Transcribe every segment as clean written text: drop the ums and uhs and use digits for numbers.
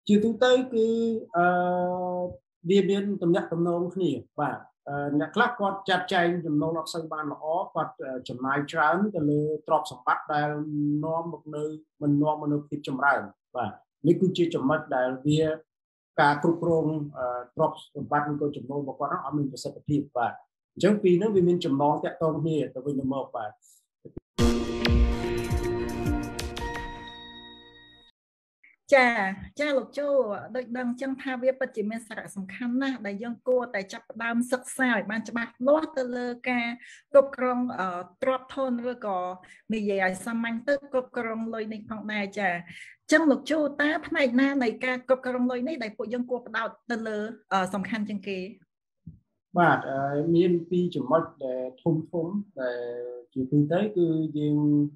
ជាទូទៅគឺវាមានតំណែងតំណងគ្នាបាទអ្នកខ្លះគាត់ចាត់ចែងចំណូលអត់សូវបានល្អគាត់ចំណាយច្រើនទៅលើទ្រព្យសម្បត្តិដែលនាំមកនៅមិននាំមកនៅភាពចម្រើនបាទនេះគឺជាចំណុចដែលវាការគ្រប់គ្រងទ្រព្យសម្បត្តិនិងក៏ចំណូលរបស់គាត់អត់មានប្រសិទ្ធភាពបាទអញ្ចឹងពីនោះវាមានចំណងតាក់ទងគ្នាទៅវិញទៅមកបាទចាលោកជូដូចដឹងចឹងថាវាពិតជាមានសារៈសំខាន់ណាស់ដែលយើងគួរតែចាប់ផ្ដើមសិក្សាឲ្យបានច្បាស់លាស់ទៅលើការគ្រប់គ្រងទ្រព្យធនឬក៏និយាយឲ្យសាមញ្ញទៅគ្រប់គ្រងលុយនេះផងដែរចាចឹងលោកជូតើផ្នែកណានៃការគ្រប់គ្រងលុយនេះដែលពួកយើងគួរផ្ដោតទៅលើសំខាន់ជាងគេបាទមានពីរចំណុចដែលធំដែលជាទូទៅគឺយើង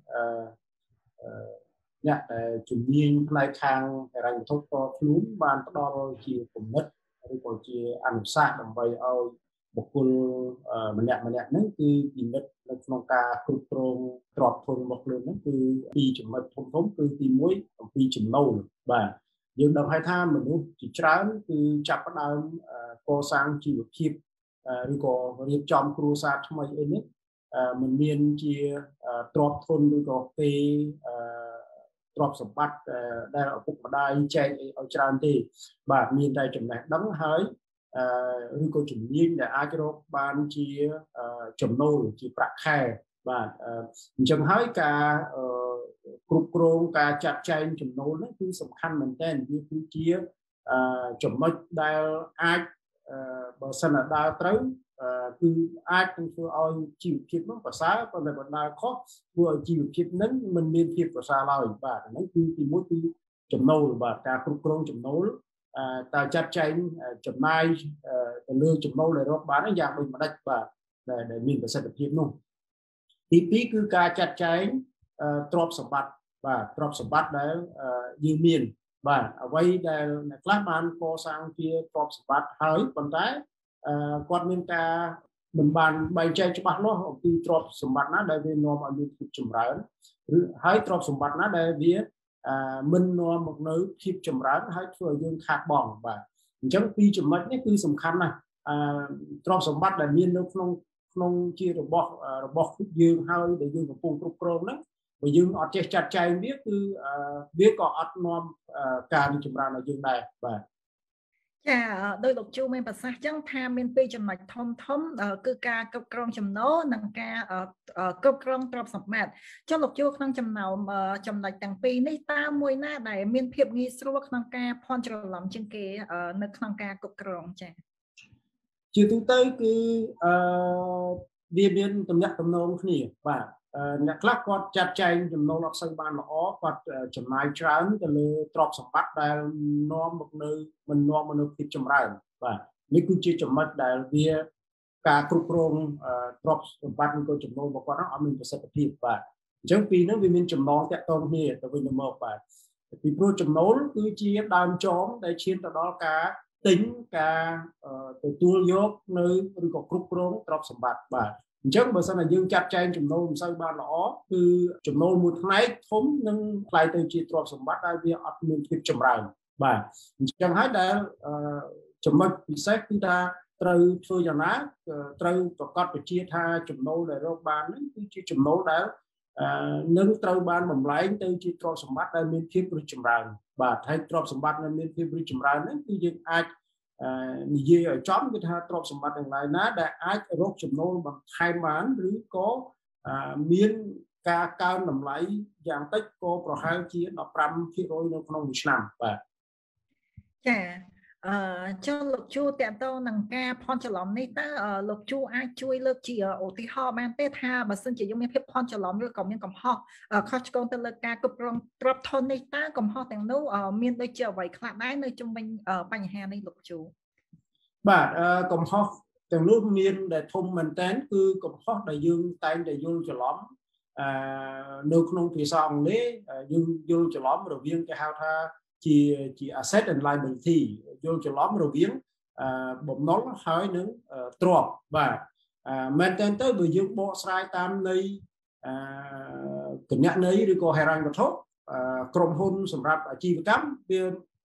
អ្នកជំនាញផ្នែកខាងហិរញ្ញវត្ថុផ្ទាល់ខ្លួនបានផ្ដល់ជាគំនិតឬក៏ជាអនុសាសន៍ដើម្បីឲ្យបុគ្គលម្នាក់ហ្នឹងគឺពិនិត្យនៅក្នុងការគ្រប់គ្រងទ្រព្យធនរបស់ខ្លួនហ្នឹងគឺពីរចំណុចធំគឺទី1អំពីចំណូលបាទយើងដឹងហើយថាមនុស្សជាច្រើនគឺចាប់ផ្ដើមកសាងជីវភាពឬក៏រៀបចំគ្រួសារថ្មីអីនេះមិនមានជាទ្រព្យធនឬក៏ពេលទ្រព្យសម្បត្តិដែលឪពុកម្ដាយចែកឲ្យច្រើនទេបាទមានតែចំណេះដឹងហើយឬក៏ជំនាញដែលអាចរកបានជាចំណូលជាប្រាក់ខែបាទអញ្ចឹងហើយការគ្រប់គ្រងការចាត់ចែងចំណូលនេះគឺសំខាន់មែនទែនវាគឺជាចំណុចដែលអាចបើសិនដើរត្រូវគឺអាចនឹងធ្វើឲ្យជីវភាពនោះប្រសើរប៉ុន្តែបើដើរខុសធ្វើឲ្យជីវភាពនឹងមិនមានភាពប្រសើរឡើយបាទហ្នឹងគឺទី1គឺចំណូលបាទការគ្រប់គ្រងចំណូលតើចាត់ចែងចំណាយទៅលើចំណូលដែលរកបានយ៉ាងដូចម្ដេចបាទដែលមានប្រសិទ្ធភាពនោះទី2គឺការចាត់ចែងទ្រព្យសម្បត្តិបាទទ្រព្យសម្បត្តិដែលយើងមានបាទអ្វីដែលអ្នកខ្លះបានកសាងជាទ្រព្យសម្បត្តិហើយប៉ុន្តែគាត់មានការមិនបានបែងចែកច្បាស់លាស់អំពីទ្រព្យសម្បត្តិណាដែលវានាំឲ្យមានភាពចម្រើនឬហើយទ្រព្យសម្បត្តិណាដែលវាមិននាំមកនៅភាពចម្រើនហើយធ្វើឲ្យយើងខាតបង់បាទអញ្ចឹងពីរចំណុចនេះគឺសំខាន់ណាស់ទ្រព្យសម្បត្តិដែលមាននៅក្នុងជារបស់យើងហើយដែលយើងកំពុងគ្រប់គ្រងហ្នឹងបើយើងអត់ចេះចាត់ចែងវាគឺវាក៏អត់នាំការរីកចម្រើនឲ្យយើងដែរបាទចាដោយលោកជូមានប្រសាសន៍ចឹងថាមានពីរចំណុចធំគឺការគ្រប់គ្រងចំណូលនិងការគ្រប់គ្រងទ្រព្យសម្បត្តិចុះលោកជូក្នុងចំណោមចំណុចទាំងពីរនេះតើមួយណាដែលមានភាពងាយស្រួលក្នុងការភ័ន្តច្រឡំជាងគេនៅក្នុងការគ្រប់គ្រងចាជាទូទៅគឺវាមានតំណែងតំណងគ្នាបាទអ្នកខ្លះគាត់ចាត់ចែងចំណូលអត់សូវបានល្អគាត់ចំណាយច្រើនទៅលើទ្រព្យសម្បត្តិដែលនាំមកនៅមិននាំមកនៅភាពចម្រើនបាទនេះគឺជាចំណុចដែលវាការគ្រប់គ្រងទ្រព្យសម្បត្តិនិងក៏ចំណូលរបស់គាត់អត់មានប្រសិទ្ធភាពបាទអញ្ចឹងពីនោះវាមានចំណងតាក់ទងគ្នាទៅវិញទៅមកបាទពីព្រោះចំណូលគឺជាដើមចមដែលឈានទៅដល់ការទិញការទទួលយកនៅឬក៏គ្រប់គ្រងទ្រព្យសម្បត្តិបាទអញ្ចឹងបើសិនជាយើងចាត់ចែងចំណូលមិនសូវបានល្អគឺចំណូលមួយផ្នែកធំនឹងខ្លាយទៅជាទ្រព្យសម្បត្តិដែលវាអត់មានភាពចម្រើនបាទអញ្ចឹងហើយដែលចំណុចពិសេសគឺថាត្រូវធ្វើយ៉ាងណាត្រូវប្រកាសបញ្ជាថាចំណូលដែលរកបាននេះគឺជាចំណូលដែលនឹងត្រូវបានបំលែងទៅជាទ្រព្យសម្បត្តិដែលមានភាពរីកចម្រើនបាទហើយទ្រព្យសម្បត្តិដែលមានភាពរីកចម្រើននេះគឺយើងអាចនិយាយឲ្យចំគឺថាទ្រព្យសម្បត្តិទាំងឡាយណាដែលអាចរកចំណូលបន្ថែមបានឬក៏មានការកើនតម្លៃយ៉ាងតិចក៏ប្រហែលជា 15% នៅក្នុងមួយឆ្នាំបាទចាចុះលោកជួតកតងនឹងការភ័ន្តច្រឡំនេះតើលោកជួអាចជួយលើកជាឧទាហរណ៍បានទេថាបើសិនជាយើងមានភាពភ័ន្តច្រឡំឬក៏មានកំហុសខុសឆ្គងទៅលើការគ្រប់គ្រងទ្រព្យធននេះតើកំហុសទាំងនោះមានដូចជាអ្វីខ្លះដែរនៅជុំវិញបញ្ហានេះលោកជួបាទកំហុសទាំងនោះមានដែលធំមែនតើគឺកំហុសដែលយើងតែងតែយល់ច្រឡំនៅក្នុងភាសាអង់គ្លេសយើងយល់ច្រឡំរវាងគេហៅថាជា asset and liability យល់ច្រឡំរវាងបំណុលហើយនឹងទ្រព្យបាទមែនតើទៅបើយើងបកស្រាយតាមន័យគណនេយ្យឬក៏ហិរញ្ញវត្ថុក្រុមហ៊ុនសម្រាប់អាជីវកម្មវា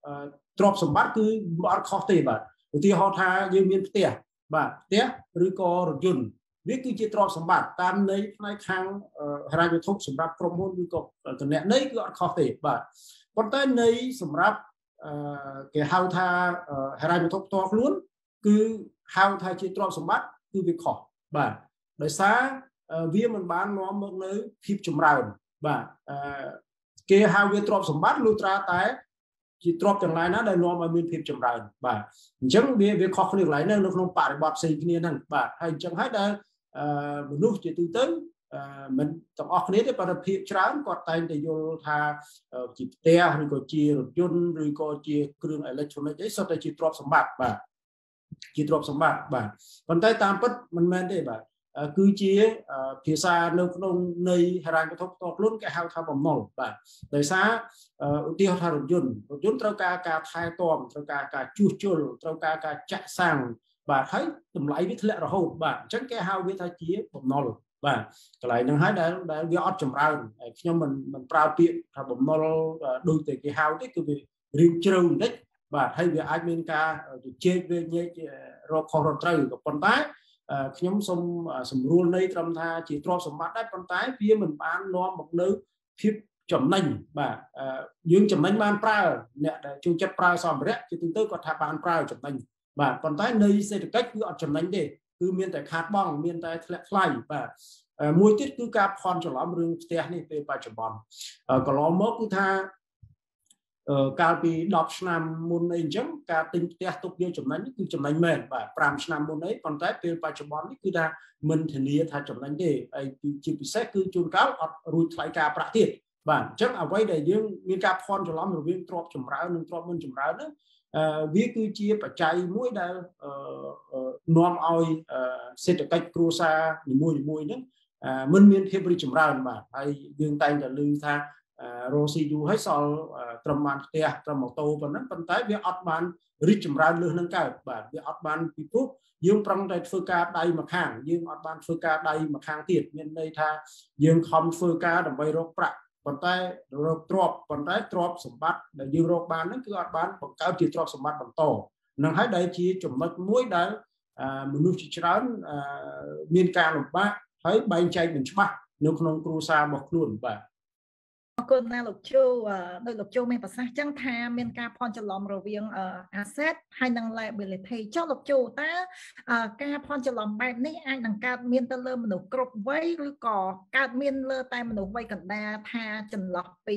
ទ្រព្យសម្បត្តិគឺអត់ខុសទេបាទឧទាហរណ៍ថាយើងមានផ្ទះបាទផ្ទះឬក៏រថយន្តវាគឺជាទ្រព្យសម្បត្តិតាមន័យផ្នែកខាងហិរញ្ញវត្ថុសម្រាប់ក្រុមហ៊ុនឬក៏តំណែងន័យគឺអត់ខុសទេបាទប៉ុន្តែន័យសម្រាប់គេហៅថាហិរញ្ញវត្ថុផ្ទាល់ខ្លួនគឺហៅថាជាទ្រព្យសម្បត្តិគឺវាខុសបាទដោយសារវាមិនបាននាំមកនៅភាពចម្រើនបាទគេហៅវាទ្រព្យសម្បត្តិលុះត្រាតែជាទ្រព្យទាំងឡាយណាដែលនាំឲ្យមានភាពចម្រើនបាទអញ្ចឹងវាខុសគ្នាកន្លែងហ្នឹងនៅក្នុងបរិបទផ្សេងគ្នាហ្នឹងបាទហើយអញ្ចឹងហើយដែលមនុស្សជាទូទៅមិនទាំងអស់គ្នាទេប៉ុន្តែភាគច្រើនគាត់តែងតែយល់ថាជាផ្ទះឬក៏ជារថយន្តឬក៏ជាគ្រឿងអេឡិចត្រូនិកអីសុទ្ធតែជាទ្រព្យសម្បត្តិបាទជាទ្រព្យសម្បត្តិបាទប៉ុន្តែតាមពិតមិនមែនទេបាទគឺជាភាសានៅក្នុងនៃហិរញ្ញវត្ថុផ្ទាល់ខ្លួនគេហៅថាបំណុលបាទដោយសារឧទាហរណ៍ថារថយន្តត្រូវការថែទាំត្រូវការជួសជុលត្រូវការចាក់សាំងបាទហើយតម្លៃវាធ្លាក់រហូតបាទអញ្ចឹងគេហៅវាថាជាបំណុលបាទកន្លែងហ្នឹងហើយដែលវាអត់ចម្រើនហើយខ្ញុំមិនប្រើពាក្យថាបំណុលដូចតែគេហៅទេគឺវារៀងជ្រៅបន្តិចបាទហើយវាអាចមានការជជែកវាញែករកខុសរកត្រូវក៏ប៉ុន្តែខ្ញុំសូមសម្រួលនៃត្រឹមថាជាទ្រព្យសម្បត្តិដែរប៉ុន្តែវាមិនបាននាំមកនៅភាពចំណេញបាទយើងចំណេញបានប្រើអ្នកដែលចូលចិត្តប្រើសម្ភារៈជាទូទៅគាត់ថាបានប្រើចំណេញបាទប៉ុន្តែនៃសេដ្ឋកិច្ចគឺអត់ចំណេញទេគឺមានតែខាតបង់មានតែធ្លាក់ថ្លៃបាទមួយទៀតគឺការភ័ន្តច្រឡំរឿងផ្ទះនេះពេលបច្ចុប្បន្នកន្លងមកគឺថាកាលពី10ឆ្នាំមុនអីអញ្ចឹងការទិញផ្ទះទុកយកចំណេញគឺចំណេញមែនបាទ5ឆ្នាំមុនអីប៉ុន្តែពេលបច្ចុប្បន្ននេះគឺថាមិនធានាថាចំណេញទេហើយជាពិសេសគឺជួនកាលអត់រួចថ្លៃការប្រាក់ទៀតបាទអញ្ចឹងអ្វីដែលយើងមានការភ័ន្តច្រឡំរវាងទ្រព្យចម្រើននិងទ្រព្យមិនចម្រើនហ្នឹងវាគឺជាបច្ច័យមួយដែលនាំឲ្យសេដ្ឋកិច្ចគ្រួសារនីមួយៗហ្នឹងមិនមានភាពរីកចម្រើនបាទហើយយើងតែងតែឮថារស់ស៊ីយូរហើយសល់ត្រឹមបានផ្ទះត្រឹមម៉ូតូប៉ុណ្ណឹងប៉ុន្តែវាអត់បានរីកចម្រើនលើសនឹងកើតបាទវាអត់បានពីព្រោះយើងប្រឹងតែធ្វើការដៃម្ខាងយើងអត់បានធ្វើការដៃម្ខាងទៀតមានន័យថាយើងខំធ្វើការដើម្បីរកប្រាក់ប៉ុន្តែរកទ្រព្យប៉ុន្តែទ្រព្យសម្បត្តិដែលយើងរកបានហ្នឹងគឺអត់បានបង្កើតជាទ្រព្យសម្បត្តិបន្តនឹងហើយដែលជាចំណុចមួយដែលមនុស្សជាច្រើនមានការលំបាកហើយបែងចែកមិនច្បាស់នៅក្នុងគ្រួសាររបស់ខ្លួនបាទអរគុណណាលោកជូដោយលោកជូមានប្រសាសន៍ចឹងថាមានការភ័ន្តច្រឡំរវាង asset ហើយនិង liability ចុះលោកជូតើការភ័ន្តច្រឡំបែបនេះអាចនឹងកើតមានទៅលើមនុស្សគ្រប់វ័យឬក៏កើតមានលើតែមនុស្សវ័យកណ្ដាលថាចន្លោះពី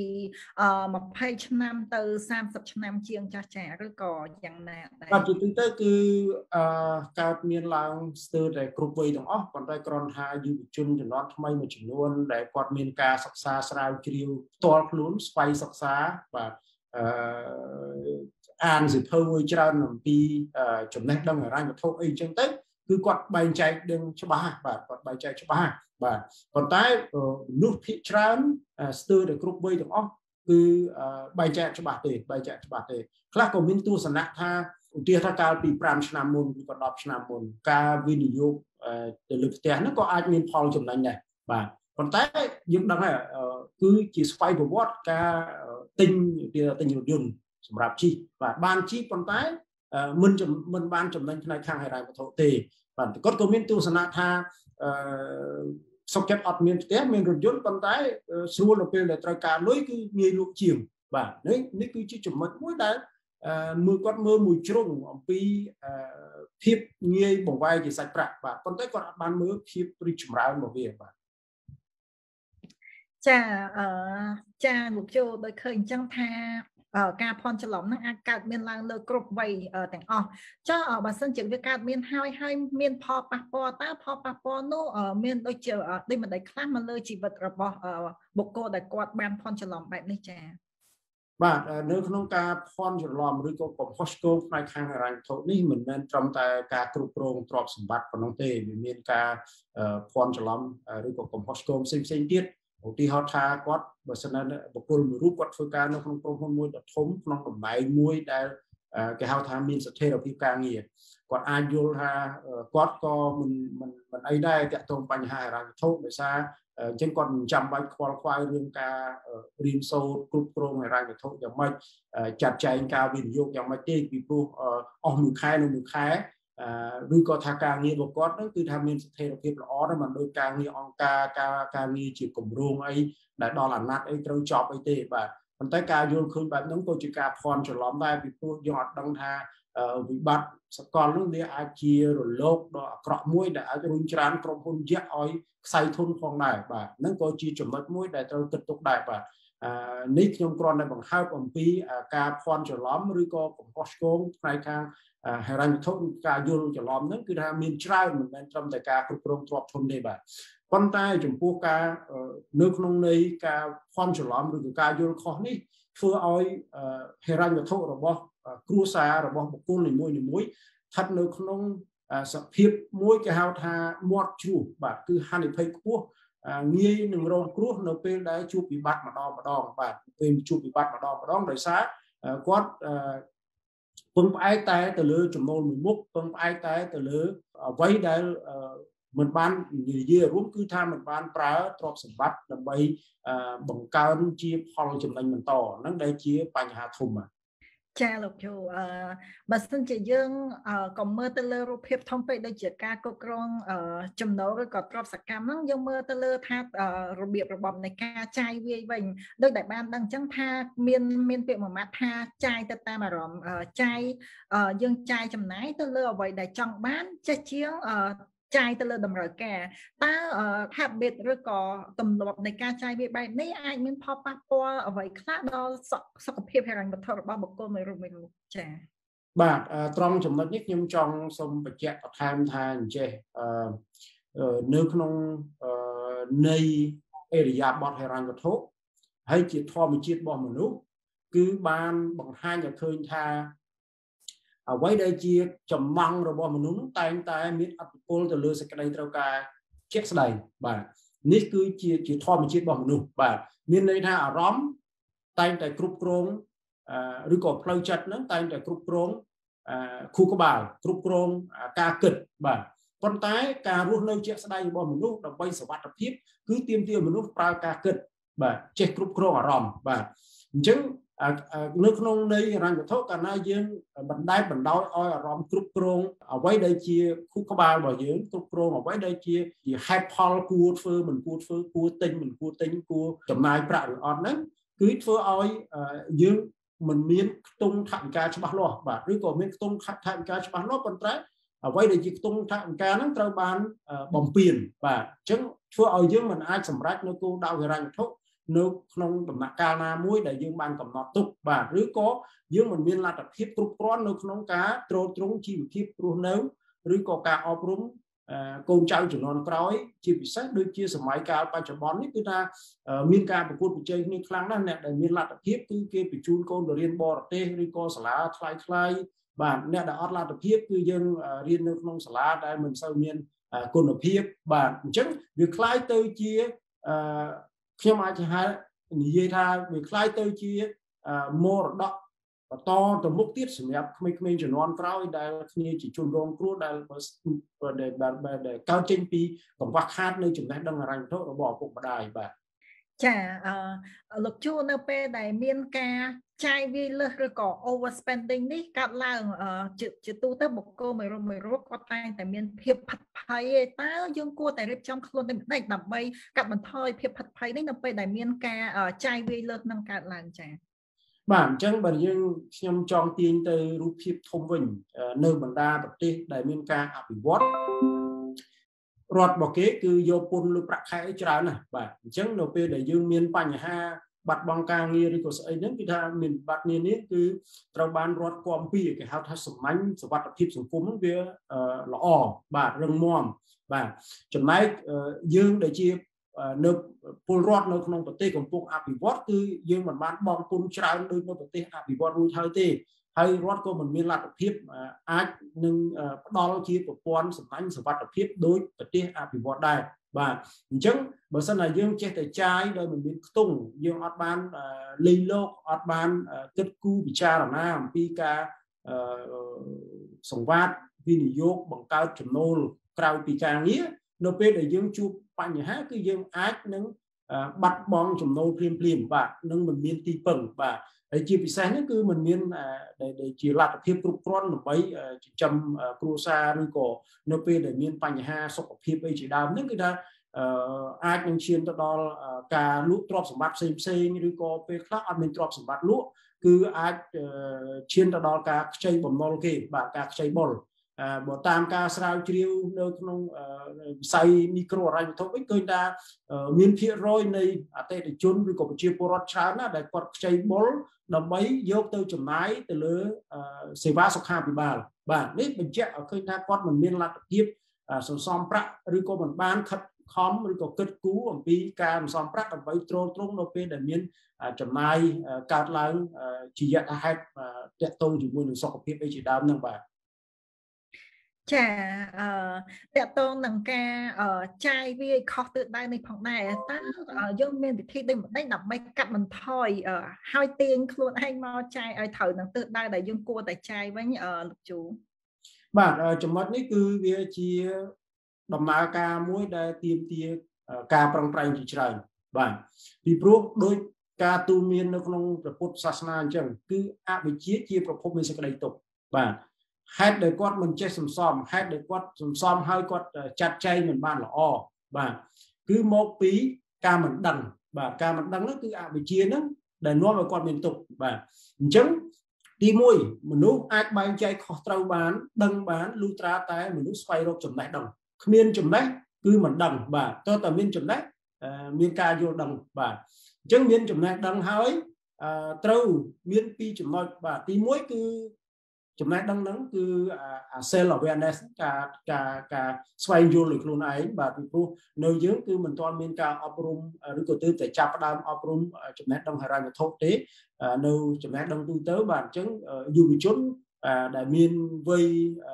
20ឆ្នាំទៅ30ឆ្នាំជាងចាស់ឬក៏យ៉ាងណាដែរបាទជាទូទៅគឺកើតមានឡើងស្ទើរតែគ្រប់វ័យទាំងអស់ប៉ុន្តែគ្រាន់ថាយុវជនជំនាន់ថ្មីមួយចំនួនដែលគាត់មានការសិក្សាស្រាវជ្រាវផ្ទាល់ខ្លួនស្វ័យសិក្សាបាទអានសៀវភៅមួយច្រើនអំពីចំណេះដឹងហិរញ្ញវត្ថុអីចឹងទៅគឺគាត់បែងចែកដឹងច្បាស់បាទគាត់បែងចែកច្បាស់បាទប៉ុន្តែមនុស្សភាគច្រើនស្ទើរតែគ្រប់វ័យទាំងអស់គឺបែងចែកច្បាស់ទេខ្លះក៏មានទស្សនៈថាឧទាហរណ៍ថាកាលពី5ឆ្នាំមុនឬក៏10ឆ្នាំមុនការវិនិយោគទៅលើផ្ទះហ្នឹងក៏អាចមានផលចំណេញដែរបាទប៉ុន្តែយើងដឹងហើយគឺជាស្វ័យប្រវត្តិការទិញរថយន្តសម្រាប់ជិះបាទបានជិះប៉ុន្តែមិនបានចំណេញផ្នែកខាងហិរញ្ញវត្ថុទេបាទគាត់ក៏មានទស្សនៈថាសុខចិត្តអត់មានផ្ទះមានរថយន្តប៉ុន្តែស្រួលនៅពេលដែលត្រូវការលុយគឺងាយលក់ជាងបាទនេះគឺជាចំណុចមួយដែលគាត់មើលមួយជ្រុងអំពីភាពងាយបង្វែរជាសាច់ប្រាក់បាទប៉ុន្តែគាត់អត់បានមើលភាពរីកចម្រើនរបស់វាបាទចាលោកជូដោយឃើញអញ្ចឹងថាការភ័ន្តច្រឡំហ្នឹងអាចកើតមានឡើងលើគ្រប់វ័យទាំងអស់ចុះបើសិនជាវាកើតមានហើយមានផលប៉ះពាល់តើផលប៉ះពាល់នោះមានដូចជាដូចមិនដេចខ្លះមកលើជីវិតរបស់បុគ្គលដែលគាត់បានភ័ន្តច្រឡំបែបនេះចាបាទនៅក្នុងការភ័ន្តច្រឡំឬក៏កំហុសឆ្គងផ្នែកខាងហិរញ្ញវត្ថុនេះមិនមែនត្រឹមតែការគ្រប់គ្រងទ្រព្យសម្បត្តិប៉ុណ្ណោះទេវាមានការភ័ន្តច្រឡំឬក៏កំហុសឆ្គងផ្សេងទៀតឧទាហរណ៍ថាគាត់បើសិនណាបុគ្គលមួយរូបគាត់ធ្វើការនៅក្នុងក្រុមហ៊ុនមួយដ៏ធំក្នុងតំណែងមួយដែល cái hào tham miên sẽ thay đổi phiêu ca nghĩa còn ai vô ha quát co mình ấy đây tại tôm bánh hai rằng thốt để xa trên còn chăm bánh khoai riêng ca riêng sâu cúp rong hay rằng thốt giống mấy chặt chạy cao bình vô giống mấy tê bị pro ông khai nó khai đôi có thà ca nghĩa của quát đó cứ tham miên sẽ thay đổi phiêu là đó mà đôi ca nghĩa ông ca nghĩa chỉ cùng rong ấy đã đo là nát ấy trâu chọc ấy tê và còn tới ca vô khơi bạn nóng tôi chỉ ca phòn cho lắm đây vì tôi dọn đăng tha vì bạn còn lúc đi ai chia rồi lốp đó cọ mũi đã rung trán trong hôn dễ oi say thôn phong này và nâng có chi chuẩn mất mũi để tôi tiếp tục đại và nick trong con này bằng hai bằng pi ca phòn cho lắm rồi có Costco này khang hay là thông ca vô cho lắm nó cứ là miền trai mình đang trong tại ca cục rong trọt thôn đây bạn con tay chúng cô ca nước nông này ca phòn cho lắm rồi ca vô khó ní phơi oi hay là thông rồi bao cua xa rồi bao một con này muối thật nước nông sập hiệp muối cái hao tha mọt chu và cứ hai này phải cua nghi nương rong cua nó bên đấy chu bị bắt mà đo và bên chu bị bắt mà đo đời sáng quát phương ai tay từ lứa chủng môn mình múc phương ai tay từ lứa vấy đấy mình ban gì rút cứ tham mình ban prá trọt sập bắt làm bay bằng cao chia phong chủng anh mình to nó đây chia bành hạ thùng mà cha lục chú bà xin chị dương còn mơ tơ lơ rô phép thông phê đây chỉ ca cô krong chùm nấu rồi có trọp sạc cam nó dương mơ tơ lơ tha rồi biệp rồi bọc này ca chai vi bình đôi đại ban đăng chẳng tha miên việc mà mát tha chai tơ ta mà rộm chai dương chai chùm nái tơ lơ vậy đại trong bán cha chiếng chai tơ lơ đầm rồi kè ta hạp biệt rồi có tầm lọc này ca chai vi bay này ai miên pop po ở vậy khác đó sọc phép hay rằng một thợ bao một cô mới rồi chả bạn trong chúng ta nhất nhưng trong sông bạch chẹt tham than chè nước nông nay area bọt hay rằng thốt hay chỉ thò một chiếc bom một lúc cứ ban bằng hai nhà khơi tha quay đây chia chầm măng rồi bom một lúc tay miết apple từ lừa sẽ cái đây trâu ca chết đầy bà nít cứ chỉ thò một chiếc bom một lúc bà miền đây tha ở róm tay tại cục rong rồi có plei chặt nó tay tại cục rong khu có bảo cục rong ca kịch bà con tái ca luôn nơi chết đây bom một lúc đồng bay sờ vặt tiếp cứ tiêm một lúc ca kịch bà chết cục rong ở róm bà chứng nước nông đây rằng cái thốt cả na dương bận đói oi ở róm cục rong ở quay đây chia khu có bảo bảo dưỡng cục rong ở quay đây chia thì hai pol cua phơ mình cua tinh cua chấm nai bạ được on đấy cứ phơ oi dương mình miếng tung thẳng ca cho bác lo và rồi còn miếng tung thẳng ca cho bác lo còn trái ở quay đây chỉ tung thẳng ca nó trao bán bồng tiền và chứng phơ oi dương mình ai sầm rách nó cô đau cái rằng thốt nước nông tầm nạc ca na muối để dương ban cầm nọt tục và rưới có dương mình miên là tập hiếp trục rón nước nông cá trâu trúng chi bị hiếp luôn nếu rưới có cá ọp rúng con trai chỉ non cõi chi bị sát đôi chia sầm máy cá ba chấm bón cứ ta miên ca một cuốn chơi như khang đó nè để miên là tập hiếp cứ kia bị chun con đồ liên bò tê rưới có sả thay và nè đã là tập hiếp cứ dương riêng nước nông sả đây mình sau miên con tập hiếp và chứng việc khai tư chia khi mà chỉ hai như tha việc khai tới chia mua đọ to từ mức tiết sự nghiệp mình chỉ non cao đây như chỉ chôn rong cua đây để cao trên pi còn vác hát nơi chúng ta đang làm thôi bỏ cuộc đài và chả lục chu nợ pe đại miên ca chai vi lơ rồi có overspending đi cắt lang chữ tu tới một cô mày rồi có tay tại miên hiệp phật phai ta dương cua tại trong khuôn đây đập bay cắt mình thôi hiệp phật phai đấy nợ pe đại miên ca chai vi lơ nâng cắt lang chả bản chân bản dương nhằm trong tiền từ rút hiệp thông bình nơi bản đa bậc ti đại miên ca áp bị vót rọt bỏ kế cứ vô pun lúc bạc khai trái này và chân đầu pe để dương miên bành ha bạt băng ca nghe đi có sẽ đến cái thằng mình bạt nghe nít cứ trao ban rọt quam pi cái hao thắt sủng mánh sủng bạt thiệp sủng cúng với lọ bạt rừng mòn và chấm này dương để chia nộp pol rọt nộp nông bát tê còn pol áp bị vót cứ dương mình bán bong pol trái đôi nộp bát tê áp bị vót ruồi thay tê hay rọt của mình miên lạc thiệp ác nâng đo chia của quan sủng mánh sủng bạt thiệp đối bát tê áp bị vót đây và chứng bởi sao là dương che tay trái rồi mình biến tung dương ọt ban lì lô ọt ban kết cu bị cha làm na pika សង្វាតវិនិយោគបង្កើតចំណូលក្រៅពីការងារនៅពេលដែលយើងជួបបញ្ហាគឺយើងអាចនឹងបាត់បង់ចំណូលភ្លាមបាទនឹងមិនមានទីពឹងបាទហើយជាពិសេសនេះគឺมันមានជាលទ្ធភាពគ្រប់គ្រាន់ដើម្បីចិញ្ចឹមគ្រួសារឬក៏នៅពេលដែលមានបញ្ហាសុខភាពអីជាដើមហ្នឹងគឺថាអាចនឹងឈានទៅដល់ការលក់ទ្រព្យសម្បត្តិផ្សេងឬក៏ពេលខ្លះអត់មានទ្រព្យសម្បត្តិលក់គឺអាចឈានទៅដល់ការខ្ចីបំណុលគេបាទការខ្ចីបុលបើតាមការស្រាវជ្រាវនៅក្នុងវិស័យមីក្រូហិរញ្ញវត្ថុវិញឃើញថាមានភាគរយនៃអតិថិជនឬក៏ប្រជាពលរដ្ឋច្រើនណាស់ដែលគាត់ខ្ចីបុលដើម្បីយកទៅចំណាយទៅលើសេវាសុខាភិបាលបាទនេះបញ្ជាក់ឲ្យឃើញថាគាត់មិនមានលទ្ធភាពសន្សំប្រាក់ឬក៏មិនបានខិតខំឬក៏គិតគូរអំពីការសន្សំប្រាក់ដើម្បីទ្រទ្រង់នៅពេលដែលមានចំណាយកើតឡើងជាយថាហេតុតាក់ទងជាមួយនឹងសុខភាពអីជាដើមហ្នឹងបាទចាតកតងនឹងការចាយវាយខុសទិសដៅនេះផងដែរតើយើងមានវិធីដូចម្ដេចដើម្បីកាត់បន្ថយហើយទាញខ្លួនឯងមកចាយឲ្យត្រូវនឹងទិសដៅដែលយើងគួរតែចាយវិញលោកជូបាទចំណុចនេះគឺវាជាដំណើរការមួយដែលទាមទារការប្រឹងប្រែងជាច្រើនបាទពីព្រោះដោយការទូន្មាននៅក្នុងព្រះពុទ្ធសាសនាអញ្ចឹងគឺអវិជ្ជាជាប្រភពនៃសេចក្តីទុក្ខបាទហេតុដែលគាត់មិនចេះសន្សំហេតុដែលគាត់សន្សំហើយគាត់ចាត់ចែងមិនបានល្អបាទគឺមកពីការមិនដឹងបាទការមិនដឹងនោះគឺអវិជ្ជាហ្នឹងដែលនាំឲ្យគាត់មានទុក្ខបាទអញ្ចឹងទី1មនុស្សអាចបែងចែកខុសត្រូវបានដឹងបានលុះត្រាតែមនុស្សស្វែងរកចំណេះដឹងគ្មានចំណេះគឺមិនដឹងបាទតើតើមានចំណេះមានការយល់ដឹងបាទអញ្ចឹងមានចំណេះដឹងហើយត្រូវមានពីរចំណុចបាទទី1គឺចំណេះដឹងហ្នឹងគឺ self awareness ការស្វែងយល់លើខ្លួនឯងបាទពីព្រោះនៅយើងគឺមិនទាន់មានការអប់រំឬក៏ទើបតែចាប់ផ្ដើមអប់រំចំណេះដឹងហិរញ្ញវត្ថុទេនៅចំណេះដឹងទូទៅបាទអញ្ចឹងយុវជនដែលមានវ័យ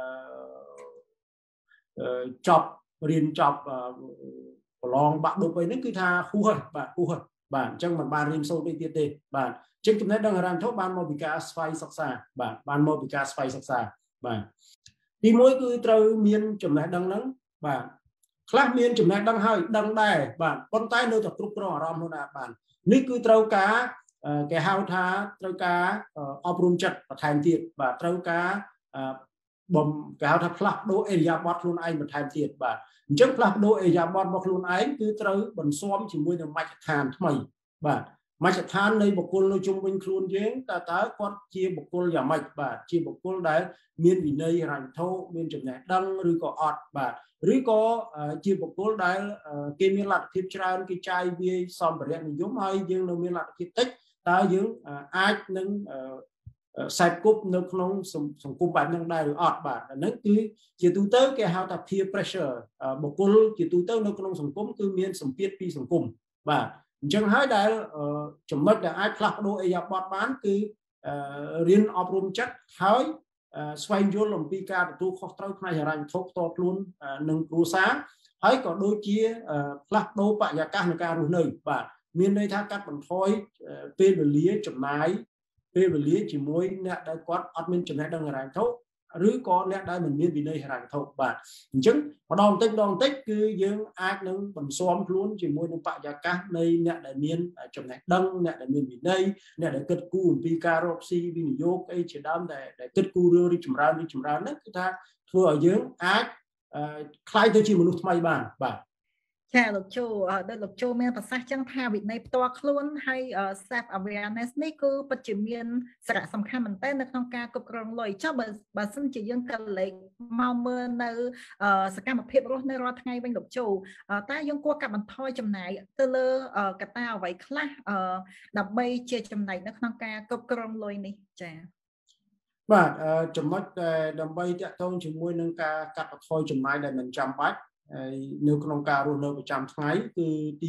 រៀនចប់ប្រឡងបាក់ឌុបអីហ្នឹងគឺថាហួសបាទហួសបាទអញ្ចឹងមិនបានរៀនសូត្រអីទៀតទេបាទចឹងចំណេះដឹងហិរញ្ញវត្ថុបានមកពីការស្វ័យសិក្សាបាទបានមកពីការស្វ័យសិក្សាបាទទី1គឺត្រូវមានចំណេះដឹងហ្នឹងបាទខ្លះមានចំណេះដឹងហើយដឹងដែរបាទប៉ុន្តែនៅតែគ្រប់គ្រងអារម្មណ៍នោះណាបាននេះគឺត្រូវការគេហៅថាត្រូវការអប់រំចិត្តបន្ថែមទៀតបាទត្រូវការគេហៅថាផ្លាស់ប្ដូរអេរិយាបថខ្លួនឯងបន្ថែមទៀតបាទអញ្ចឹងផ្លាស់ប្ដូរអេរិយាបថរបស់ខ្លួនឯងគឺត្រូវបន្ស៊ាំជាមួយនឹងមជ្ឈដ្ឋានថ្មីបាទមជ្ឈដ្ឋាននៃបុគ្គលនៅជុំវិញខ្លួនយើងតើគាត់ជាបុគ្គលយ៉ាងម៉េចបាទជាបុគ្គលដែលមានវិន័យហិរញ្ញវត្ថុមានចំណេះដឹងឬក៏អត់បាទឬក៏ជាបុគ្គលដែលគេមានលទ្ធភាពច្រើនគេចាយវាយសម្ភារៈនិយមហើយយើងនៅមានលទ្ធភាពតិចតើយើងអាចនឹងខ្សែគប់នៅក្នុងសង្គមបែបហ្នឹងដែរឬអត់បាទអាហ្នឹងគឺជាទូទៅគេហៅថា peer pressure បុគ្គលជាទូទៅនៅក្នុងសង្គមគឺមានសម្ពាធពីសង្គមបាទអញ្ចឹងហើយដែលចំណុចដែលអាចផ្លាស់ប្ដូរអេយ៉ាបតបានគឺរៀនអប់រំចិត្តហើយស្វែងយល់អំពីការទទួលខុសត្រូវផ្នែកហិរញ្ញវត្ថុផ្ទាល់ខ្លួននិងគ្រួសារហើយក៏ដូចជាផ្លាស់ប្ដូរបរិយាកាសនៃការរស់នៅបាទមានន័យថាកាត់បន្ថយពេលវេលាចំណាយពេលវេលាជាមួយអ្នកដែលគាត់អត់មានចំណេះដឹងហិរញ្ញវត្ថុឬក៏អ្នកដែលមិនមានវិន័យហិរញ្ញវត្ថុបាទអញ្ចឹងម្ដងបន្តិចគឺយើងអាចនឹងបន្ស៊ាំខ្លួនជាមួយនឹងបរិយាកាសនៃអ្នកដែលមានចំណេះដឹងអ្នកដែលមានវិន័យអ្នកដែលគិតគូរអំពីការរកស៊ីវិនិយោគអីជាដើមដែលគិតគូររឿងរីកចម្រើនហ្នឹងគឺថាធ្វើឲ្យយើងអាចក្លាយទៅជាមនុស្សថ្មីបានបាទចាលោកជូដោយលោកជូមានប្រសាសន៍ចឹងថាវិន័យផ្ទាល់ខ្លួនហើយ self awareness នេះគឺពិតជាមានសារៈសំខាន់មែនទែននៅក្នុងការគ្រប់គ្រងលុយចុះបើសិនជាយើងក៏លេខមកមើលនៅសកម្មភាពរស់នៅរាល់ថ្ងៃវិញលោកជូតើយើងគួរកាត់បន្ថយចំណាយទៅលើកត្តាអ្វីខ្លះដើម្បីជាចំណែកនៅក្នុងការគ្រប់គ្រងលុយនេះចាបាទចំណុចដើម្បីតាក់ទងជាមួយនឹងការកាត់បន្ថយចំណាយដែលមិនចាំបាច់នៅក្នុងការរស់នៅប្រចាំថ្ងៃគឺទី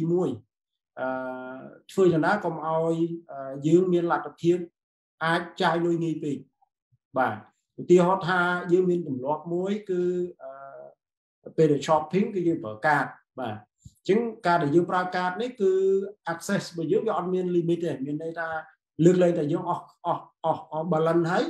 1ធ្វើយ៉ាងណាកុំឲ្យយើងមានលទ្ធភាពអាចចាយលុយងាយពេកបាទឧទាហរណ៍ថាយើងមានទម្លាប់មួយគឺពេលដែល shopping គឺយើងប្រើកាតបាទអញ្ចឹងការដែលយើងប្រើកាតនេះគឺ access របស់យើងវាអត់មាន limit ទេមានន័យថាលើកលែងតែយើងអស់ balance ហើយ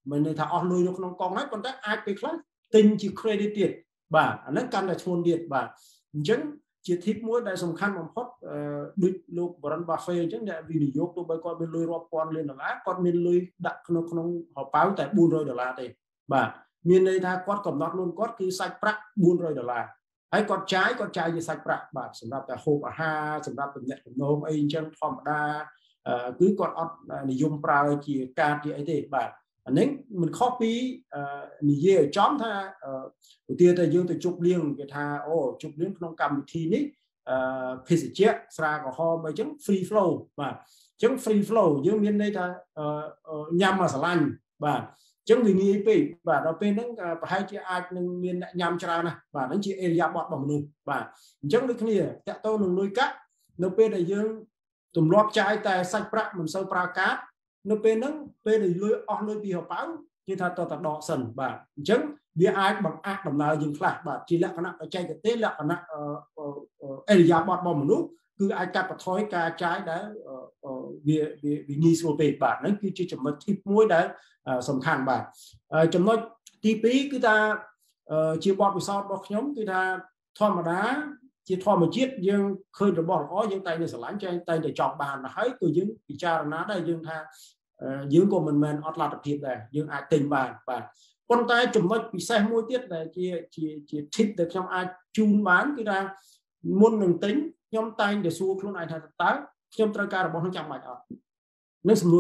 mình thà on lùi trong con đấy còn ai bị khác tinh chỉ credit tiền bà nó căn là chuồn điện bà chứng chỉ thích mỗi đại sòng khăn bằng hot đứt lúc Warren Buffett chứng là vì New York tôi bây coi bên lùi rock con lên là con bên lùi đặt không họ báo tại $400 thì bà miền đây tha quát cầm nót luôn quát cứ sạch bạc $400 hay con trái như sạch bạc bà sầmรับแต่ hộp ha sầmรับ nhận của nôm ấy chân thom đa cứ conนิยมปลาจีการจีไอ้เด็กแบบอันนี้มัน copy นี่เย่จ้อมท่าตัวแต่ยังตัวจุกเลี้ยงไปท่าโอ้จุกเลี้ยงขนมกำทีนี้พิเศษเจ้าสระกับหอมไปจัง free flow แบบจัง free flow ยังมีในท่ายำมาสลันแบบจังวิธีไปแบบเราเป็นนั่งไปให้จีอาหนึ่งมียำชรานะแบบนั่นจีเอริยาบอดบอมนุแบบจังนึกนี่แต่ตัวหนึ่งลุยกัดเราเป็นได้ยังตุ่มรอบใจแต่สักประมันเซอร์ปรากาnó bên nắng bên này lưới on lưới bị họ báo như thà taoตัดดอกสันบ่าจังเดี๋ยวไอ้บังอาดดำนายิงฟลาบ่าทีละคณะใจกับเต้ละคณะเอริยาบอดบอมมนุษย์คือไอ้การปะทอยการใช้ได้วิญีสโลเปบ่านั่นคือจะมาทิพมวยได้สำคัญบ่าจำนวนทีปีคือตาเชียร์บอลไปซ้อมบอลขยมคือตาทอมดาchỉ thò một chiếc dương khơi được bỏ ó dương tay để sờ láng chơi tay để chọc bàn là thấy từ dương bị cha nó đây dương tha dương của mình ót lạt thiệt này dương ai tình bàn và con tay chùm nó bị xe môi tiết này chỉ thích được trong ai chun bán cái ra muôn đường tính nhóm tay để xua luôn ai thay tái nhóm trai ca là bọn nó chạm mạch ở nước sầm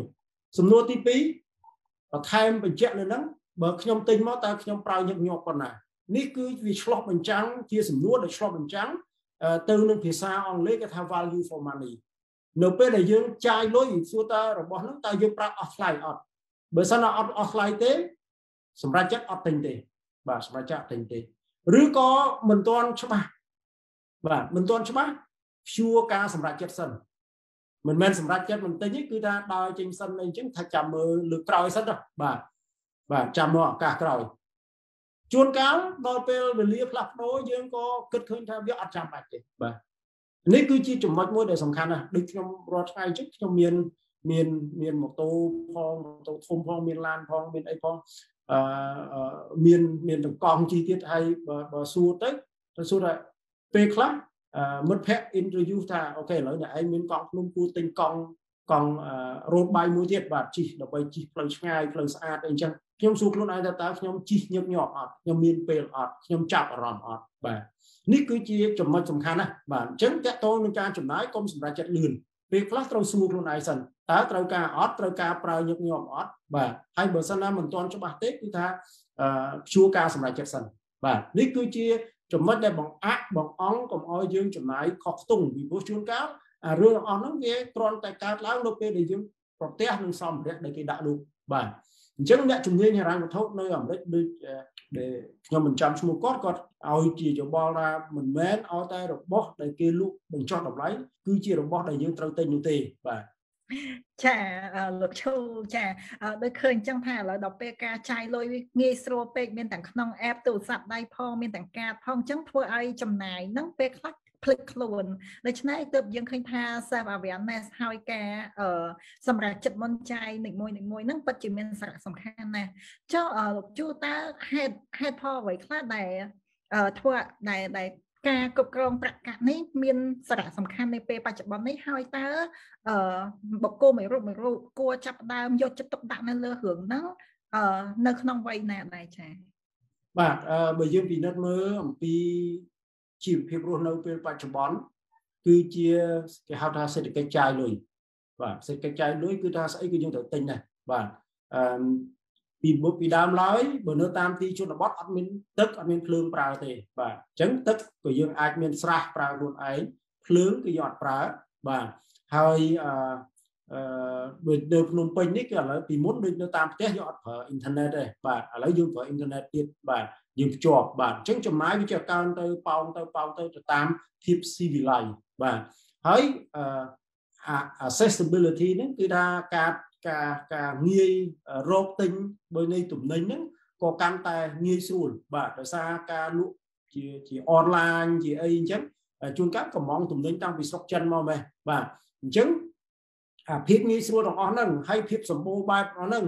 nua tí pí và thay mình chạy lên đó bởi nhóm tinh máu tay nhóm prao nhấp nhọt con nàyนี่คือวิชลอบเป็นจังที่สำนวนในชลอบเป็นจังตื่นหนึ่งภาษาอังกฤษก็ทำ value for money เนื้อเป็นอะไรยังใจลอยสุดท้ายเราบอกนั้นแต่ยังปราออฟไลน์อดเบอร์สนาออฟไลน์เต้สำหรับจัดออฟเทนเต้บ่าสำหรับจัดออฟเทนเต้หรือก็มันตอนใช่ไหมบ่ามันตอนใช่ไหมชัวการสำหรับจัดสันมันแมนสำหรับจัดมันเต้นี่คือถ้าดาวจริงสันในจึงถ้าจำมือหรือกรอยสันหรอบ่าจำมือกากรอยชวนก้าวโดยเป็นเรียบหลักโดยยังก็เกิดขึ้นทางวิอัดจำอะไรบ้างนี่คือที่จุดมัดมวยเดี๋ยวสำคัญนะดึกยมรอดไงจุดยมเมียนหมกโตพองโตทมพองเมียนลานพองเมียนไอพองเมียนตะกองจีเทียไทยบสู้เต๊ะสู้ได้เปคลับมัดแพะอินทรียูท่าโอเคเลยเนี่ยไอเมียนกองนุ่มปูติงกองโรดใบมวยเทียบแบบจีดอกใบจีเพลิงง่ายเพลิงสะอาดเองจังខ្ញុំសួរខ្លួនឯងថាតើខ្ញុំជីកញឹកញាប់អត់ខ្ញុំមានពេលអត់ខ្ញុំចាប់អារម្មណ៍អត់បាទនេះគឺជាចំណុចសំខាន់ណាបាទអញ្ចឹងតកតងនឹងការចំណាយកុំសម្រាប់ចិត្តលឿនពេលខ្លះត្រូវសួរខ្លួនឯងសិនតើត្រូវការអត់ត្រូវការប្រើញឹកញាប់អត់បាទហើយបើសិនណាមិនទាន់ច្បាស់ទេគឺថាព្យួរការសម្រាប់ចិត្តសិនបាទនេះគឺជាចំណុចដែលបង្អាក់បង្អង់កុំឲ្យយើងចំណាយខុសខ្ទង់ពីព្រោះជួនកាលរឿងអស់ហ្នឹងវាគ្រាន់តែកើតឡើងនៅពេលដែលយើងប្រទះនឹងសម្ភារៈដែលគេដាក់លោកបាទអញ្ចឹងអ្នកជំនាញហិរញ្ញវត្ថុនៅអាមេរិកដូចខ្ញុំមិនចាំឈ្មោះគាត់ឲ្យជាយោបល់ថាមិនមែនឲ្យតែរបស់ដែលគេលក់បញ្ចុះតម្លៃគឺជារបស់ដែលយើងត្រូវទិញនោះទេបាទចាលោកឈូចាដូចឃើញចឹងថាឥឡូវដល់ពេលការចាយលុយងាយស្រួលពេកមានទាំងក្នុង app ទូរស័ព្ទដៃផងមានទាំងកាតផងចឹងធ្វើឲ្យចំណាយហ្នឹងពេលខ្លះភ្លេចខ្លួនដូច្នេះទើបយើងឃើញថា self awareness ហើយការសម្រាប់ចិត្តមុនចាយនីមួយហ្នឹងពិតជាមានសារៈសំខាន់ណាស់ចុះលោកជួតើហេតុផលអ្វីខ្លះដែលធ្វើដែលការគ្រប់គ្រងប្រាក់កាក់នេះមានសារៈសំខាន់នៅពេលបច្ចុប្បន្ននេះហើយតើបុគ្គលមួយរូបគួរចាប់ផ្ដើមយកចិត្តទុកដាក់នៅលើរឿងហ្នឹងនៅក្នុងវ័យណាដែរចា៎បាទបើយើងពិនិត្យមើលអំពីជីវភាពរស់នៅពេលបច្ចុប្បន្នគឺជាគេហៅថាសេដ្ឋកិច្ចចាយលុយបាទសេដ្ឋកិច្ចចាយលុយគឺថាស្អីគឺយើងត្រូវទិញដែរបាទពីដើមឡើយបើនៅតាមទីជនបទអត់មានទឹកអត់មានភ្លើងប្រើទេបាទអញ្ចឹងទឹកក៏យើងអាចមានស្រះប្រើខ្លួនឯងភ្លើងគឺយើងអត់ប្រើបាទហើយដូចនៅភ្នំពេញនេះគឺឥឡូវពីមុនដូចនៅតាមផ្ទះយើងអត់ប្រើអ៊ីនធឺណិតទេបាទឥឡូវយើងប្រើអ៊ីនធឺណិតទៀតបាទយើងភ្ជាប់បាទអញ្ចឹងចំណាយវាជាកើនទៅប៉ោងទៅតាមភាពស៊ីវិល័យបាទហើយ accessibility ហ្នឹងគឺថាការងាយរកទិញដោយនៃទំនិញហ្នឹងក៏កាន់តែងាយស្រួលបាទដោយសារការលក់ជាអនឡាញជាអីអញ្ចឹងជួនកាលកំងទំនិញតាំងពីស្រុកចិនមកមែនបាទអញ្ចឹងភាពងាយស្រួលទាំងអស់ហ្នឹងហើយភាពសម្បូរបែបហ្នឹង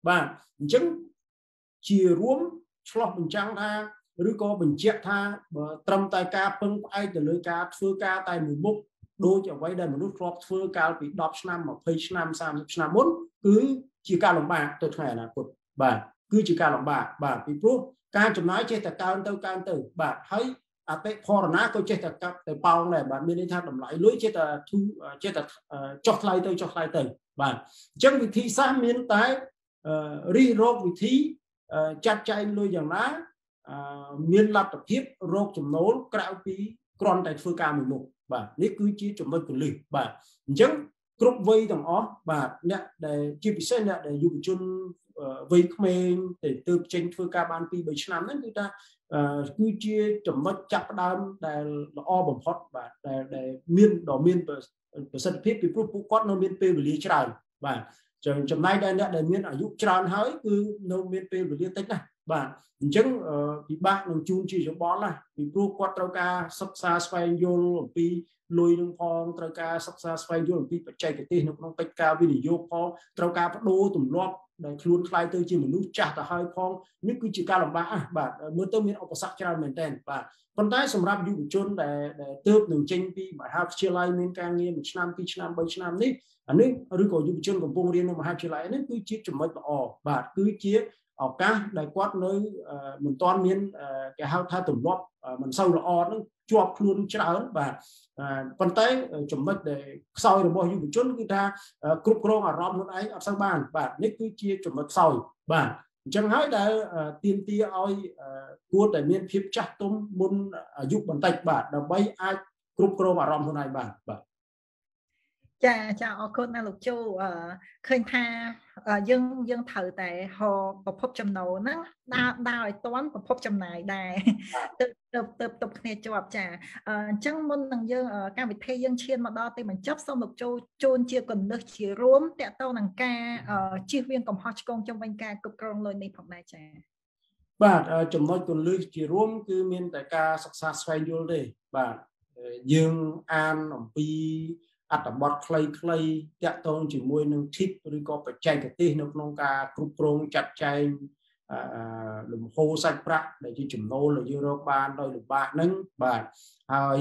បាទអញ្ចឹងជារួមឆ្លោះបញ្ចាំងថាឬក៏បញ្ជាក់ថាបើត្រឹមតែការពឹងផ្អែកទៅលើការធ្វើការតែមួយមុខដូចអ្វីដែលមនុស្សធ្លាប់ធ្វើកាលពី10ឆ្នាំ20ឆ្នាំ30ឆ្នាំមុនគឺជាការលំបាកទៅថ្ងៃអនាគតបាទគឺជាការលំបាកបាទពីព្រោះការចំណាយចេះតែកើនទៅបាទហើយអតិផរណាក៏ចេះតែកាប់ទៅប៉ោងដែរបាទមានន័យថាតម្លៃលុយចេះតែចុះថ្លៃទៅបាទអញ្ចឹងវិធីសាស្ត្រមានតែរិះរកវិធីចាត់ចែងលុយយ៉ាងណាមានលទ្ធភាពរកចំណូលក្រៅពីគ្រាន់តែធ្វើការមួយមុខបាទនេះគឺជាចំណុចគន្លឹះបាទអញ្ចឹងគ្រប់វ័យទាំងអស់បាទអ្នកដែលជាពិសេសអ្នកដែលយុវជនវ័យក្មេងទៅទើបចេញធ្វើការបាន 2-3 ឆ្នាំហ្នឹងគឺថាគឺជាចំណុចចាប់ផ្ដើមដែលល្អបំផុតបាទដែលមានប្រសិទ្ធភាពពីព្រោះពួកគាត់នៅមានពេលវេលាច្រើនបាទចំណែកអ្នកដែលមានអាយុច្រើនហើយគឺនៅមានពេលវេលាតិចណាស់បាទអញ្ចឹងពិបាកនឹងជូនជាយោបល់ណាពីព្រោះគាត់ត្រូវការសិក្សាស្វែងយល់អំពីលុយនឹងផងត្រូវការសិក្សាស្វែងយល់អំពីបច្ចេកទេសនៅក្នុងកិច្ចការវិនិយោគផងត្រូវការបដូរទម្លាប់ដែលខ្លួនខ្លាយទៅជាមនុស្សចាស់ទៅហើយផងនេះគឺជាការលំបាកបាទមើលទៅមានឧបសគ្គច្រើនមែនទែនបាទប៉ុន្តែសម្រាប់យុវជនដែលទើបនឹងចេញពីមហាវិទ្យាល័យមានការងារ1ឆ្នាំ2ឆ្នាំ3ឆ្នាំនេះអានេះឬក៏យុវជនកំពុងរៀននៅមហាវិទ្យាល័យនេះគឺជាចំណុចល្អបាទគឺជាឱកាសដែលគាត់នៅមិនទាន់មានគេហៅថាទម្លាប់មិនសូវល្អនឹងជាប់ខ្លួនច្រើនបាទប៉ុន្តែចំណុចដែលខ្សោយរបស់យុវជនគឺថាគ្រប់គ្រងអារម្មណ៍ខ្លួនឯងអត់សូវបានបាទនេះគឺជាចំណុចខ្សោយបាទអញ្ចឹងហើយដែលទាមទារឲ្យគួរតែមានភាពចាស់ទុំមុនអាយុបន្តិចបាទដើម្បីអាចគ្រប់គ្រងអារម្មណ៍ខ្លួនឯងបានបាទចាអរគុណណាលោកជូឃើញថាយើងត្រូវតែហៅប្រភពចំណូលហ្នឹងដើរឲ្យទាន់ប្រភពចំណាយដែរទៅគ្នាជាប់ចាអញ្ចឹងមុននឹងយើងកម្មវិធីយើងឈានមកដល់ទីបញ្ចប់សូមលោកជូជូនជាគន្លឹះជារួមតកតទៅនឹងការជៀសវាងកំហុសឆ្គងជំវិញការគ្រប់គ្រងលុយនេះផងដែរចាបាទចំណុចគន្លឹះជារួមគឺមានតែការសិក្សាស្វែងយល់ទេបាទយើងអានអំពីអត្ថបទខ្លីៗតាក់ទងជាមួយនឹង tip ឬក៏បច្ចេកទេសនៅក្នុងការគ្រប់គ្រងចាត់ចែងលំហូរសាច់ប្រាក់ដែលជាចំណូលដែលយើងរកបានដោយលំបាកហ្នឹងបាទហើយ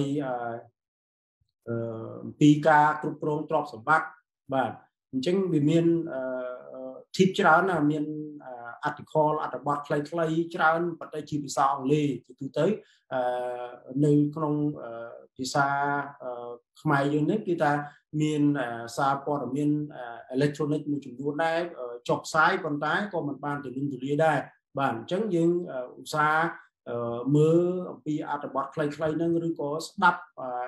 អំពីការគ្រប់គ្រងទ្រព្យសម្បត្តិបាទអញ្ចឹងវាមាន tip ច្រើនណាមានarticle អត្ថបទខ្លីៗច្រើនប៉ុន្តែជាភាសាអង់គ្លេសទូទៅនៅក្នុងភាសាខ្មែរយើងនេះគឺថាមានសារព័ត៌មានអេឡិចត្រូនិកមួយចំនួនដែរចុះផ្សាយប៉ុន្តែក៏មិនបានទូលំទូលាយដែរបាទអញ្ចឹងយើងឧស្សាហ៍មើលអំពីអត្ថបទខ្លីៗហ្នឹងឬក៏ស្ដាប់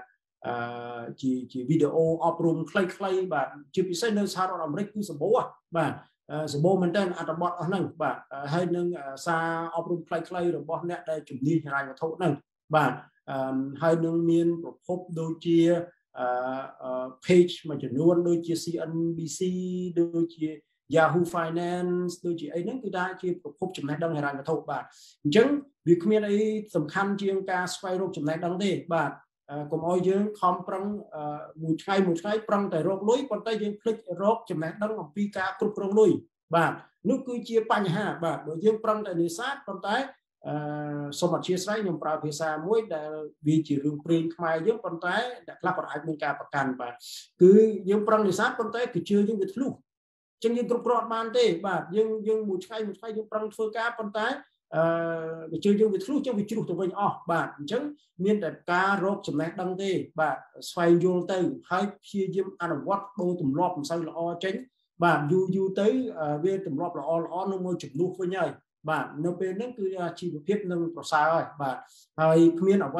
ជាវីដេអូអប់រំខ្លីៗបាទជាពិសេសនៅសហរដ្ឋអាមេរិកគឺសម្បូរបាទសម្បូរមែនតើអត្ថបទអស់ហ្នឹងបាទហើយនឹងសារអប់រំខ្លីៗរបស់អ្នកដែលជំនាញហិរញ្ញវត្ថុហ្នឹងបាទហើយនឹងមានប្រភពដូចជា page មួយចំនួនដូចជា CNBC ដូចជា Yahoo Finance ដូចជាអីហ្នឹងគឺថាជាប្រភពចំណេះដឹងហិរញ្ញវត្ថុបាទអញ្ចឹងវាគ្មានអីសំខាន់ជាងការស្វែងរកចំណេះដឹងទេបាទកុំឲ្យយើងខំប្រឹងមួយថ្ងៃប្រឹងតែរកលុយប៉ុន្តែយើងភ្លេចរកចំណេះដឹងអំពីការគ្រប់គ្រងលុយបាទនោះគឺជាបញ្ហាបាទបើយើងប្រឹងតែនេសាទប៉ុន្តែសូមអធិស្ឋានខ្ញុំប្រើភាសាមួយដែលវាជារឿងព្រេងខ្មែរយើងប៉ុន្តែអ្នកខ្លះក៏អាចមានការប្រកាន់បាទគឺយើងប្រឹងនេសាទប៉ុន្តែគឺជឿយើងវាធ្លុះអញ្ចឹងយើងគ្រប់គ្រងអត់បានទេបាទយើងមួយថ្ងៃយើងប្រឹងធ្វើការប៉ុន្តែវាជឿយើងវាធ្លុះចឹងវាជ្រុះទៅវិញអស់បាទអញ្ចឹងមានតែការរកចំណេះដឹងទេបាទស្វែងយល់ទៅហើយព្យាយាមអនុវត្តដូរទម្លាប់មិនសូវល្អចេញបាទយូរទៅវាទម្លាប់ល្អនឹងមកជំនួសវិញហើយបាទនៅពេលហ្នឹងគឺជីវភាពនឹងប្រសើរហើយបាទហើយគ្មានអ្វី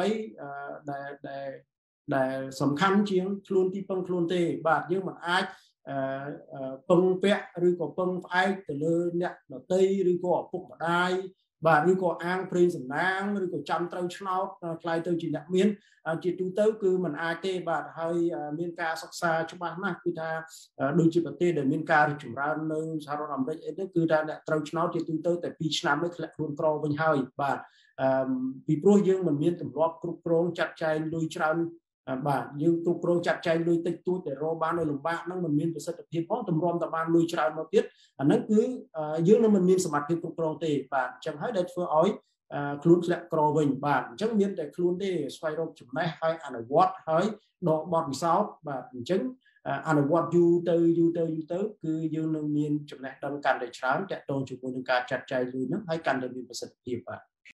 ដែលសំខាន់ជាងខ្លួនទីពឹងខ្លួនទេបាទយើងមិនអាចពឹងពាក់ឬក៏ពឹងផ្អែកទៅលើអ្នកដទៃឬក៏ឪពុកម្ដាយបាទឬក៏អាងព្រេងសំណាងឬក៏ចាំត្រូវឆ្នោតខ្លាយទៅជាអ្នកមានជាទូទៅគឺมันអាចទេបាទហើយមានការសិក្សាច្បាស់ណាស់គឺថាដូចជាប្រទេសដែលមានការរីកចម្រើននៅសហរដ្ឋអាមេរិកអីនេះគឺថាអ្នកត្រូវឆ្នោតជាទូទៅតែ2ឆ្នាំនេះធ្លាក់ខ្លួនក្រវិញហើយបាទពីព្រោះយើងមិនមានទម្លាប់គ្រប់គ្រងចាត់ចែងលុយច្រើនបាទយើងគ្រប់គ្រងចាត់ចែងលុយតិចតួចតែរកបាននៅលំបាកហ្នឹងមិនមានប្រសិទ្ធភាពផងតម្រាំតែបានលុយច្រើនមកទៀតអាហ្នឹងគឺយើងនឹងមិនមានសមត្ថភាពគ្រប់គ្រងទេបាទអញ្ចឹងហើយដែលធ្វើឲ្យខ្លួនធ្លាក់ក្រវិញបាទអញ្ចឹងមានតែខ្លួនទេស្វែងរកចំណេះហើយអនុវត្តហើយដកបទពិសោធន៍បាទអញ្ចឹងអនុវត្តយូរទៅគឺយើងនឹងមានចំណេះដឹងកាន់តែច្រើនទាក់ទងជាមួយនឹងការចាត់ចែងលុយហ្នឹងហើយកាន់តែមានប្រសិទ្ធភាពបាទ